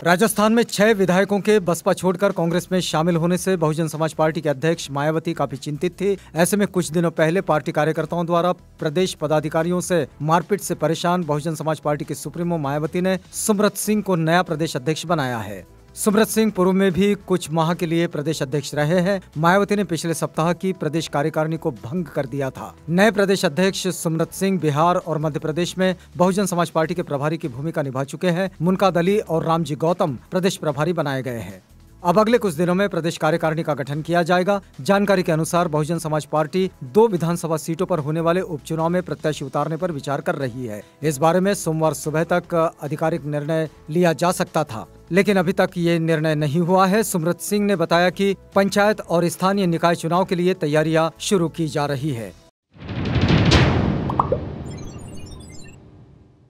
राजस्थान में 6 विधायकों के बसपा छोड़कर कांग्रेस में शामिल होने से बहुजन समाज पार्टी के अध्यक्ष मायावती काफी चिंतित थी। ऐसे में कुछ दिनों पहले पार्टी कार्यकर्ताओं द्वारा प्रदेश पदाधिकारियों से मारपीट से परेशान बहुजन समाज पार्टी के सुप्रीमो मायावती ने सुब्रत सिंह को नया प्रदेश अध्यक्ष बनाया है। सुब्रत सिंह पूर्व में भी कुछ माह के लिए प्रदेश अध्यक्ष रहे हैं। मायावती ने पिछले सप्ताह की प्रदेश कार्यकारिणी को भंग कर दिया था। नए प्रदेश अध्यक्ष सुब्रत सिंह बिहार और मध्य प्रदेश में बहुजन समाज पार्टी के प्रभारी की भूमिका निभा चुके हैं। मुनकाद अली और रामजी गौतम प्रदेश प्रभारी बनाए गए हैं। अब अगले कुछ दिनों में प्रदेश कार्यकारिणी का गठन किया जाएगा। जानकारी के अनुसार बहुजन समाज पार्टी 2 विधानसभा सीटों पर होने वाले उपचुनाव में प्रत्याशी उतारने पर विचार कर रही है। इस बारे में सोमवार सुबह तक आधिकारिक निर्णय लिया जा सकता था, लेकिन अभी तक ये निर्णय नहीं हुआ है। सुब्रत सिंह ने बताया कि पंचायत और स्थानीय निकाय चुनाव के लिए तैयारियां शुरू की जा रही है।